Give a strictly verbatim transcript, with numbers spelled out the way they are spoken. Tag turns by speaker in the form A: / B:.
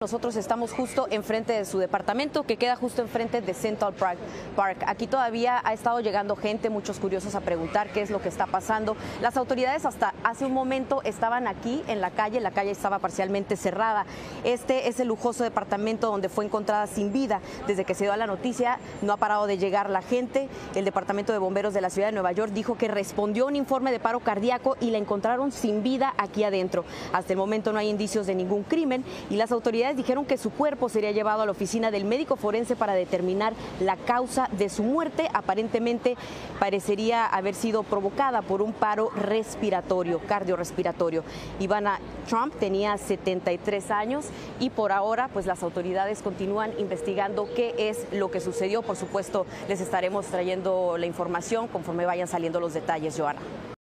A: Nosotros estamos justo enfrente de su departamento, que queda justo enfrente de Central Park. Aquí todavía ha estado llegando gente, muchos curiosos a preguntar qué es lo que está pasando. Las autoridades hasta hace un momento estaban aquí en la calle, la calle estaba parcialmente cerrada. Este es el lujoso departamento donde fue encontrada sin vida. Desde que se dio la noticia no ha parado de llegar la gente. El Departamento de Bomberos de la Ciudad de Nueva York dijo que respondió a un informe de paro cardíaco y la encontraron sin vida aquí adentro. Hasta el momento no hay indicios de ningún crimen y las autoridades dijeron que su cuerpo sería llevado a la oficina del médico forense para determinar la causa de su muerte. Aparentemente parecería haber sido provocada por un paro respiratorio, cardiorrespiratorio. Ivana Trump tenía setenta y tres años y por ahora pues las autoridades continúan investigando qué es lo que sucedió. Por supuesto, les estaremos trayendo la información conforme vayan saliendo los detalles, Joana.